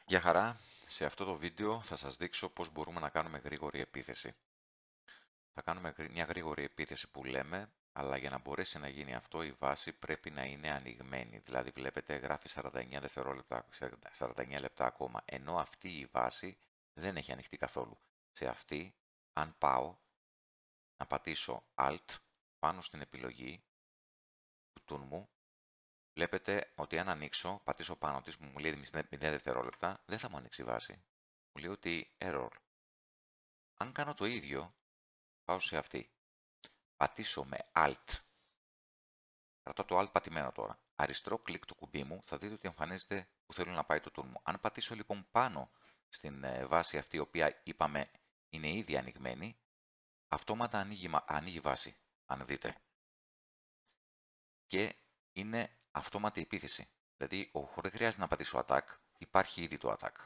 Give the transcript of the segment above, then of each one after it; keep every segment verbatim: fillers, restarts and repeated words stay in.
Γεια χαρά, σε αυτό το βίντεο θα σας δείξω πώς μπορούμε να κάνουμε γρήγορη επίθεση. Θα κάνουμε μια γρήγορη επίθεση που λέμε, αλλά για να μπορέσει να γίνει αυτό η βάση πρέπει να είναι ανοιγμένη. Δηλαδή βλέπετε γράφει σαράντα εννέα δευτερόλεπτα, σαράντα εννέα λεπτά ακόμα, ενώ αυτή η βάση δεν έχει ανοιχτεί καθόλου. Σε αυτή, αν πάω να πατήσω Alt πάνω στην επιλογή του tool μου, βλέπετε ότι αν ανοίξω, πατήσω πάνω της, μου λέει μηδέν δευτερόλεπτα, δεν θα μου ανοίξει η βάση. Μου λέει ότι error. Αν κάνω το ίδιο, πάω σε αυτή. Πατήσω με Alt. Κρατώ το Alt πατημένο τώρα. Αριστερό κλικ του κουμπί μου, θα δείτε ότι εμφανίζεται που θέλω να πάει το tool μου. Αν πατήσω λοιπόν πάνω στην βάση αυτή, η οποία είπαμε είναι ήδη ανοιγμένη, αυτόματα ανοίγει, ανοίγει η βάση, αν δείτε. Και είναι αυτόματη επίθεση. Δηλαδή, δεν χρειάζεται να πατήσω attack, υπάρχει ήδη το attack.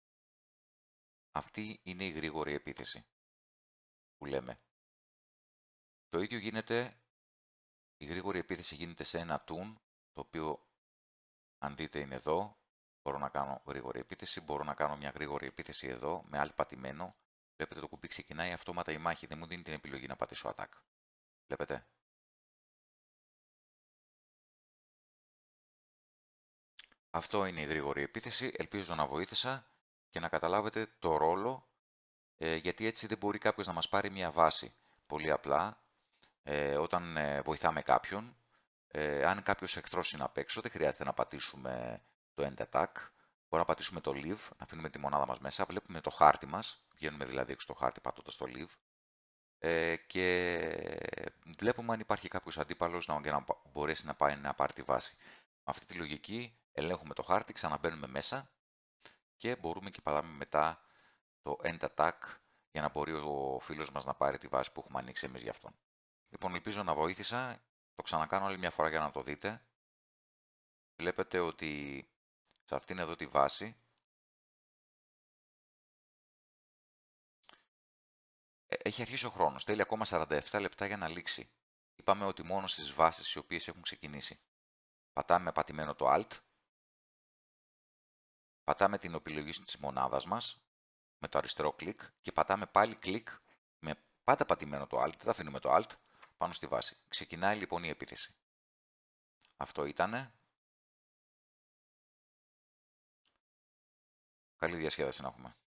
Αυτή είναι η γρήγορη επίθεση που λέμε. Το ίδιο γίνεται, η γρήγορη επίθεση γίνεται σε ένα tool, το οποίο αν δείτε είναι εδώ. Μπορώ να κάνω γρήγορη επίθεση, μπορώ να κάνω μια γρήγορη επίθεση εδώ, με alt πατημένο. Βλέπετε το κουμπί ξεκινάει αυτόματα η μάχη, δεν μου δίνει την επιλογή να πατήσω attack. Βλέπετε. Αυτό είναι η γρήγορη επίθεση, ελπίζω να βοήθησα και να καταλάβετε το ρόλο, ε, γιατί έτσι δεν μπορεί κάποιος να μας πάρει μια βάση. Πολύ απλά, ε, όταν ε, βοηθάμε κάποιον, ε, αν κάποιος εχθρός είναι απ' έξω, δεν χρειάζεται να πατήσουμε το end attack. Μπορούμε να πατήσουμε το leave, να αφήνουμε τη μονάδα μας μέσα, βλέπουμε το χάρτη μας, βγαίνουμε δηλαδή έξω το χάρτη πατώντας το leave ε, και βλέπουμε αν υπάρχει κάποιος αντίπαλος για να μπορέσει να πάει να πάρει τη βάση. Με αυτή τη λογική ελέγχουμε το χάρτη, ξαναμπαίνουμε μέσα και μπορούμε και πατάμε μετά το end attack για να μπορεί ο φίλος μας να πάρει τη βάση που έχουμε ανοίξει εμείς για αυτόν. Λοιπόν, ελπίζω να βοήθησα, το ξανακάνω άλλη μια φορά για να το δείτε. Βλέπετε ότι σε αυτήν εδώ τη βάση έχει αρχίσει ο χρόνος. Θέλει ακόμα σαράντα επτά λεπτά για να λήξει. Είπαμε ότι μόνο στις βάσεις οι οποίες έχουν ξεκινήσει. Πατάμε με πατημένο το Alt. Πατάμε την επιλογή της μονάδας μας με το αριστερό κλικ και πατάμε πάλι κλικ με πάντα πατημένο το Alt. Δεν αφήνουμε το Alt πάνω στη βάση. Ξεκινάει λοιπόν η επίθεση. Αυτό ήτανε. Καλή διασκέδαση να έχουμε.